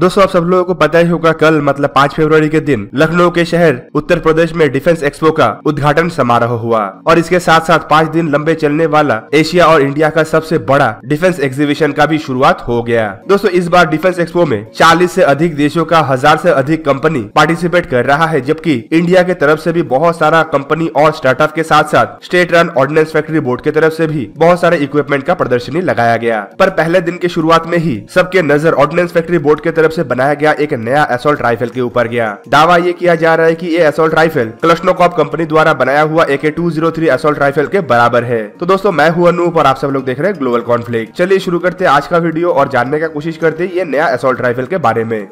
दोस्तों आप सब लोगों को पता ही होगा, कल मतलब 5 फरवरी के दिन लखनऊ के शहर उत्तर प्रदेश में डिफेंस एक्सपो का उद्घाटन समारोह हुआ और इसके साथ साथ 5 दिन लंबे चलने वाला एशिया और इंडिया का सबसे बड़ा डिफेंस एग्जीबिशन का भी शुरुआत हो गया। दोस्तों इस बार डिफेंस एक्सपो में 40 से अधिक देशों का 1000 से अधिक कंपनी पार्टिसिपेट कर रहा है, जबकि इंडिया के तरफ से भी बहुत सारा कंपनी और स्टार्टअप के साथ साथ state run ordnance factory board के तरफ से भी बहुत सारे इक्विपमेंट का प्रदर्शनी लगाया गया। पर पहले दिन की शुरुआत में ही सबके नजर ऑर्डिनेंस फैक्ट्री बोर्ड के तरफ से बनाया गया एक नया असॉल्ट राइफल के ऊपर गया। दावा ये किया जा रहा है कि ये असॉल्ट राइफल कलशनोकोव कंपनी द्वारा बनाया हुआ AK-203 असॉल्ट राइफल के बराबर है। तो दोस्तों मैं हूं अनूप और आप सब लोग देख रहे हैं ग्लोबल कॉन्फ्लिक्ट। चलिए शुरू करते हैं आज का वीडियो और जानने का कोशिश करते हैं ये नया असॉल्ट राइफल के बारे में।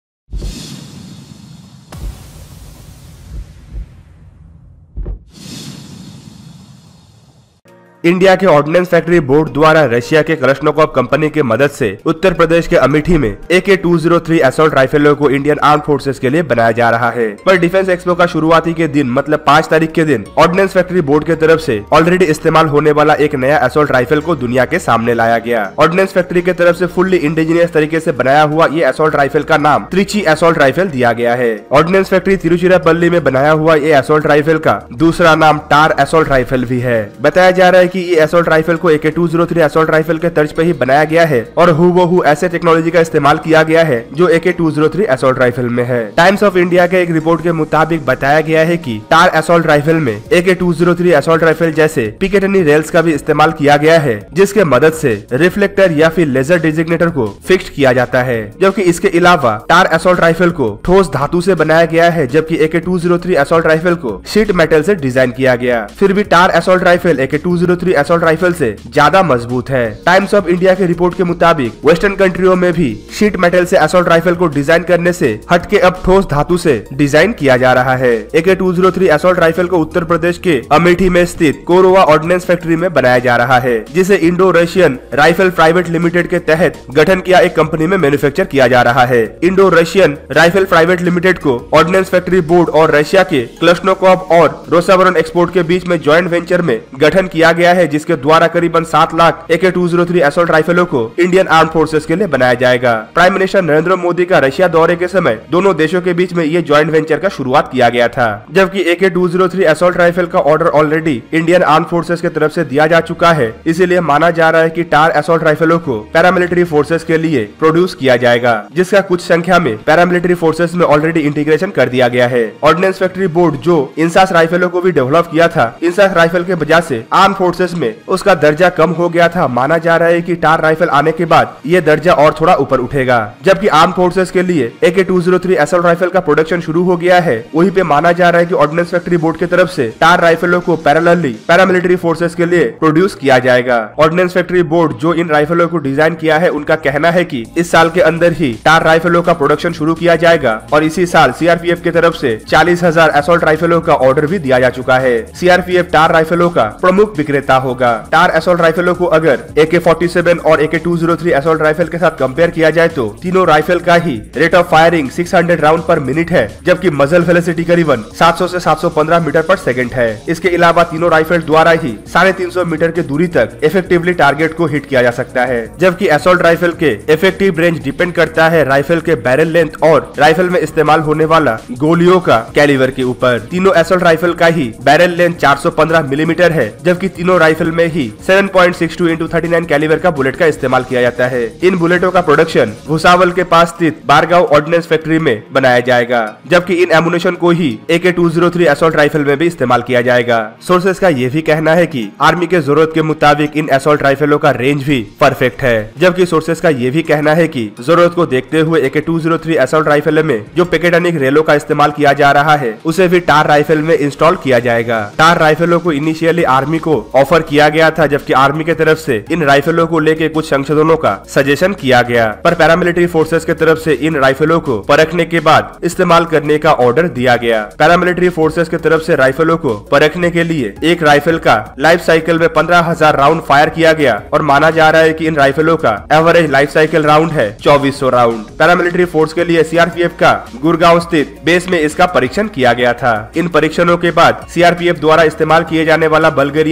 इंडिया के ऑर्डिनेंस फैक्ट्री बोर्ड द्वारा रशिया के कलशनकोव कंपनी के मदद से उत्तर प्रदेश के अमेठी में AK-203 असॉल्ट राइफलों को इंडियन आर्म फोर्सेस के लिए बनाया जा रहा है। पर डिफेंस एक्सपो का शुरुआती के दिन मतलब 5 तारीख के दिन ऑर्डिनेंस फैक्ट्री बोर्ड के तरफ से ऑलरेडी इस्तेमाल होने वाला एक नया असॉल्ट राइफल को दुनिया के सामने लाया गया। ऑर्डिनेंस फैक्ट्री के तरफ से फुल्ली इंडिजिनियस तरीके से बनाया हुआ ये असॉल्ट राइफल का नाम त्रिची असॉल्ट राइफल दिया गया है। ऑर्डिनेंस फैक्ट्री तिरुचिरापल्ली में बनाया हुआ ये असॉल्ट राइफल का दूसरा नाम टार असॉल्ट राइफल भी है। बताया जा रहा है कि ये असॉल्ट राइफल को AK-203 असॉल्ट राइफल के तर्ज पे ही बनाया गया है और हूबहू ऐसे टेक्नोलॉजी का इस्तेमाल किया गया है जो AK-203 असॉल्ट राइफल में है। टाइम्स ऑफ इंडिया के एक रिपोर्ट के मुताबिक बताया गया है कि टार असॉल्ट राइफल में AK-203 असॉल्ट राइफल जैसे पिकेटनी रेल्स का भी इस्तेमाल किया गया है, जिसके मदद से रिफ्लेक्टर या फिर लेजर डिजिग्नेटर को फिक्स किया जाता है। जबकि इसके अलावा टार असॉल्ट राइफल को ठोस धातु से बनाया गया है, जबकि AK-203 असॉल्ट राइफल को शीट मेटल से डिजाइन किया गया। फिर भी टार assault rifle AK-203 assault rifle से ज्यादा मजबूत है। टाइम्स ऑफ इंडिया के रिपोर्ट के मुताबिक वेस्टर्न कंट्रियों में भी शीट मेटल से असॉल्ट राइफल को डिजाइन करने से हटके अब ठोस धातु से डिजाइन किया जा रहा है। AK-203 असॉल्ट राइफल को उत्तर प्रदेश के अमेठी में स्थित कोरोवा ऑर्डिनेंस फैक्ट्री में बनाया जा रहा है, जिसे Indo Russian rifle private limited के तहत गठन किया एक कंपनी में मैन्युफैक्चर किया जा रहा है। Indo Russian rifle private limited को ऑर्डिनेंस फैक्ट्री बोर्ड और रशिया के क्लशनोकोव और रोसावरन एक्सपोर्ट के बीच में ज्वाइंट वेंचर में गठन किया गया है, जिसके द्वारा करीबन 7 लाख AK-203 असॉल्ट राइफलों को इंडियन आर्म फोर्सेस के लिए बनाया जाएगा। प्राइम मिनिस्टर नरेंद्र मोदी का रशिया दौरे के समय दोनों देशों के बीच में ये ज्वाइंट वेंचर का शुरुआत किया गया था। जबकि AK-203 असॉल्ट राइफल का order already Indian arm forces की तरफ से दिया जा चुका है, इसीलिए माना जा रहा है कि टार असॉल्ट राइफलों को पैरामिलिट्री फोर्सेस के लिए प्रोड्यूस किया जाएगा, जिसका कुछ संख्या में पैरामिलिट्री फोर्सेस में ऑलरेडी इंटीग्रेशन कर दिया गया है। ऑर्डिनेंस फैक्ट्री बोर्ड जो इंसास राइफलों को भी डेवलप किया था, इंसास राइफल के वजह से आर्म फोर्सेस में उसका दर्जा कम हो गया था। माना जा रहा है कि टार राइफल आने के बाद ये दर्जा और थोड़ा ऊपर उठेगा। जबकि आर्म फोर्सेस के लिए AK-203 असॉल्ट राइफल का प्रोडक्शन शुरू हो गया है, वहीं पे माना जा रहा है कि ऑर्डिनेंस फैक्ट्री बोर्ड की तरफ से टार राइफलों को पैरेलली पैरामिलिट्री फोर्सेस के लिए प्रोड्यूस किया जाएगा। ऑर्डिनेंस फैक्ट्री बोर्ड जो इन राइफलों को डिजाइन किया है, उनका कहना है कि इस साल के अंदर ही टार राइफलों का प्रोडक्शन शुरू किया जाएगा और इसी साल CRPF की तरफ से 40,000 असॉल्ट राइफलों का ऑर्डर भी दिया जा चुका है। CRPF टार राइफलों का प्रमुख विक्रेता होगा। टार असॉल्ट राइफलों को अगर AK-47 और AK-203 असॉल्ट राइफल के साथ कंपेयर किया जाए तो तीनों राइफल का ही रेट ऑफ फायरिंग 600 राउंड पर मिनट है, जबकि मजल वेलोसिटी करीबन 700 से 715 मीटर पर सेकंड है। इसके अलावा तीनों राइफल द्वारा ही 350 मीटर की दूरी तक इफेक्टिवली टारगेट को हिट किया जा सकता है। जबकि असॉल्ट राइफल के इफेक्टिव रेंज डिपेंड करता है राइफल के बैरल लेंथ और राइफल में इस्तेमाल होने वाला गोलियों का कैलिबर के ऊपर। तीनों असॉल्ट राइफल का ही बैरल लेंथ 415 मिलीमीटर है, जबकि तीनों राइफल में ही 7.62 × 39 कैलिबर का बुलेट का इस्तेमाल किया जाता है। इन बुलेटों का प्रोडक्शन भुसावल के पास स्थित बारगांव ऑर्डिनेंस फैक्ट्री में बनाया जाएगा, जबकि इन एमुनेशन को ही AK-203 असॉल्ट राइफल में भी इस्तेमाल किया जाएगा। सोर्सेस का ये भी कहना है कि आर्मी के जरूरत के मुताबिक इन असॉल्ट राइफलों का रेंज भी परफेक्ट है, जबकि सोर्सेस का ये भी कहना है कि जरूरत को देखते हुए AK-203 असॉल्ट राइफल में जो पिकेटनी रेलों का इस्तेमाल किया जा रहा है, उसे भी टार राइफल में इंस्टॉल किया जाएगा। टार राइफलों को इनिशियली आर्मी को ऑफर किया गया था, जबकि आर्मी के तरफ से इन राइफलों को लेके कुछ संशोधनों का सजेशन किया गया, पर पैरामिलिट्री फोर्सेस के तरफ से इन राइफलों को परखने के बाद इस्तेमाल करने का ऑर्डर दिया गया। पैरामिलिट्री फोर्सेस की तरफ से राइफलों को परखने के लिए एक राइफल का लाइफ साइकिल में 15,000 राउंड फायर किया गया और माना जा रहा है कि इन राइफलों का एवरेज लाइफ साइकिल राउंड है 2400 राउंड। पैरामिलिट्री फोर्स के लिए CRPF का गुड़गांव स्थित बेस में इसका परीक्षण किया गया था। इन परीक्षणों के बाद CRPF द्वारा इस्तेमाल किए जाने वाला बल्गेरियन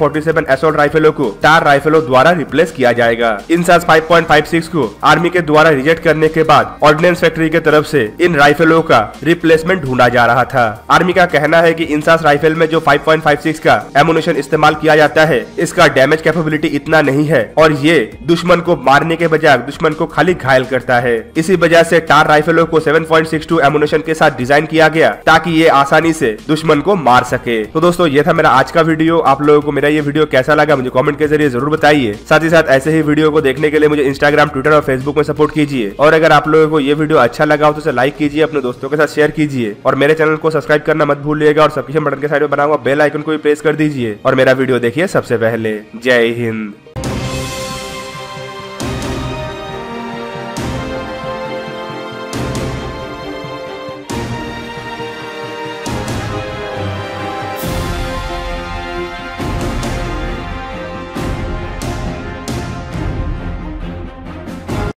AK-47 असॉल्ट राइफलों को टार राइफलों द्वारा रिप्लेस किया जाएगा। इंसास 5.56 को आर्मी के द्वारा रिजेक्ट करने के बाद ऑर्डिनेंस फैक्ट्री के तरफ से इन राइफलों का रिप्लेसमेंट ढूंढा जा रहा था। आर्मी का कहना है कि इंसास राइफल में जो 5.56 का एमुनेशन इस्तेमाल किया जाता है, इसका डैमेज कैपेबिलिटी इतना नहीं है और ये दुश्मन को मारने के बजाय दुश्मन को खाली घायल करता है। इसी वजह से टार राइफलों को 7.62 एमुनेशन के साथ डिजाइन किया गया ताकि ये आसानी से दुश्मन को मार सके। तो दोस्तों ये था मेरा आज का वीडियो। आप लोगों को मेरा ये वीडियो कैसा लगा मुझे कमेंट के जरिए जरूर बताइए। साथ ही साथ ऐसे ही वीडियो को देखने के लिए मुझे इंस्टाग्राम, ट्विटर और फेसबुक में सपोर्ट कीजिए। और अगर आप लोगों को ये वीडियो अच्छा लगा हो तो उसे लाइक कीजिए, अपने दोस्तों के साथ शेयर कीजिए और मेरे चैनल को सब्सक्राइब करना मत भूलिएगा और सब्सक्रिप्शन बटन के साइड में बना हुआ बेल आइकन को भी प्रेस कर दीजिए और मेरा वीडियो देखिए सबसे पहले। जय हिंद।